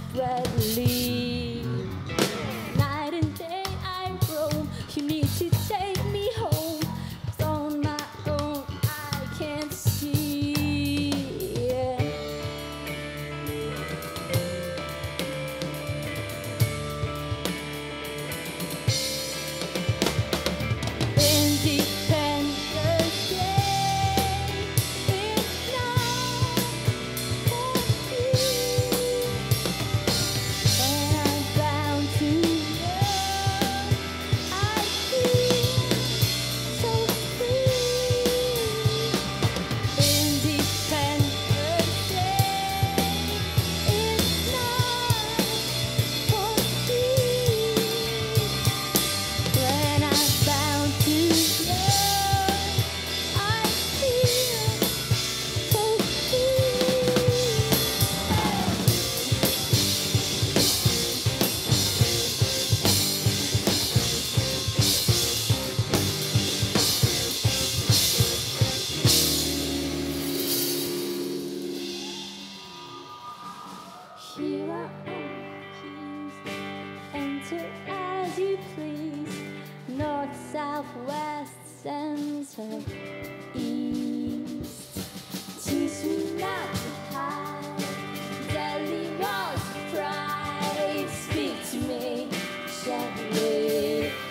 desperately. Night and day I roam. You need to take me home. 'Cause on my own I can't see. Yeah. Independence Day is not for you. When I'm bound to love, I feel so free. Independence Day is not for you. When I'm bound to love, I feel so free. Here are all keys. Enter as you please. North, south, west, center, east. Teach me not to hide. Deadly walls of pride. Speak to me gently.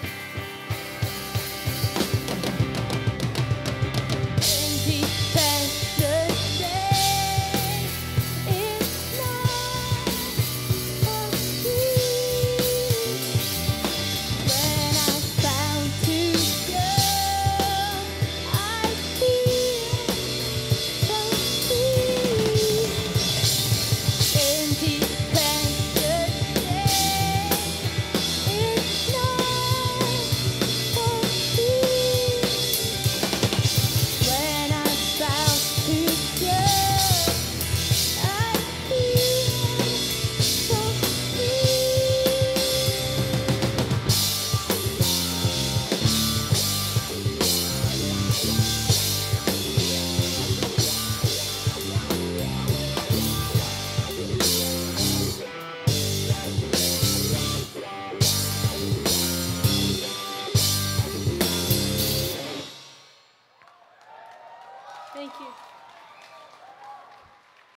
Independence Day is not for you. When I'm bound to love, I feel so free. Independence Day is not for you. When I'm bound to love, I feel so free. Thank you.